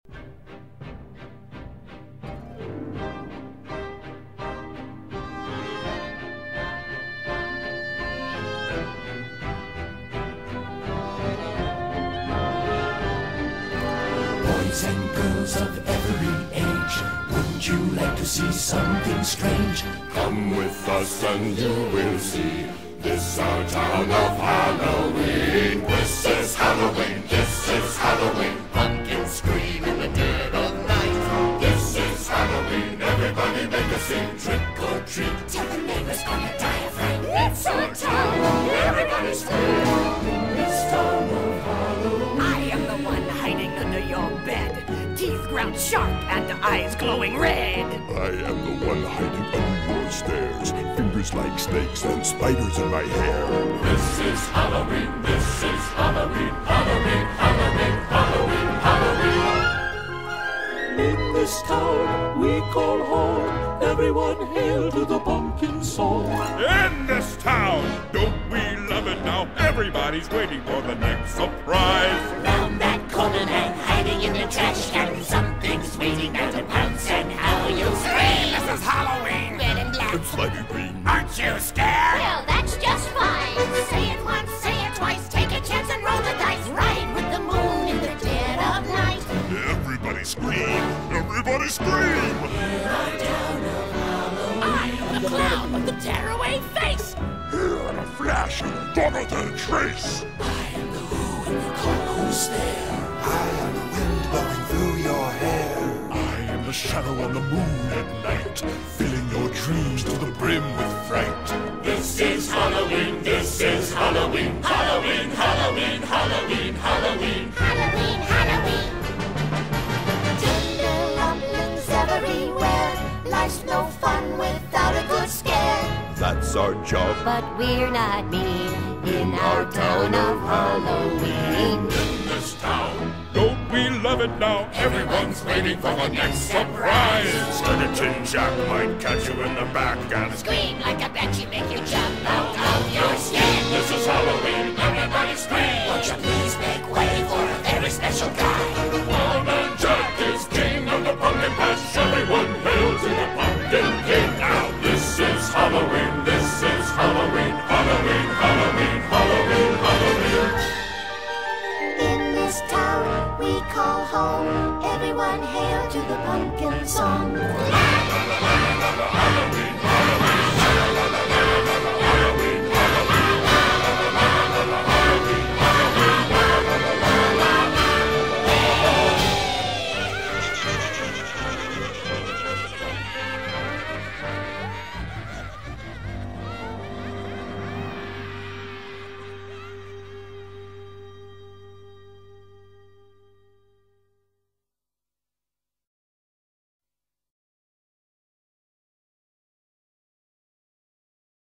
Boys and girls of every age, wouldn't you like to see something strange? Come with us and you will see. This our town of Halloween. This is Halloween, this is Halloween. Pumpkins scream in the dead of night. This is Halloween, everybody make a scene. Trick or treat, Tell the neighbors gonna die of fright. It's our town, everybody scream. This town of Halloween. I am the one hiding under your bed, teeth ground sharp and eyes glowing red. I am the one hiding under your stairs, fingers like snakes and spiders in my hair. This is Halloween, this is Halloween, Halloween, Halloween, Halloween, Halloween. In this town we call home, everyone hail to the pumpkin song. In this town, don't we love it now? Everybody's waiting for the next surprise. Round that corner and hiding in the trash can, something's waiting there to pounce, and how you'll scream. This is Halloween. Red and black. And slimy green. Aren't you scared? Well, that's just fine. Say it once, say it twice, take a chance and roll the dice. Ride with the moon in the dead of night. Everybody scream, everybody scream. I am the clown with the tearaway face. Here in a flash, gone without a trace. I am the who and you call who's there. I am the wind blowing through your hair. I am the shadow on the moon at night, filling your dreams to the brim with fright. This is Halloween, this is Halloween, Halloween, Halloween, Halloween, Halloween. Halloween, Halloween. Tender rumblings everywhere. Life's no fun without a good scare. That's our job. But we're not mean in our town of Halloween. In this town, Don't we love it now? everyone's waiting for the next surprise. Skeleton Jack might catch you in the back and Scream like a banshee, make you jump out of your skin. this is Halloween, everybody scream. Won't you please make way for a very special guy? One man Jack is king of the pumpkin patch. Everyone hail to the pumpkin king. Now this is Halloween, this is Halloween, Halloween, Halloween, Halloween, Halloween. In this town we call home, everyone hail to the pumpkin song.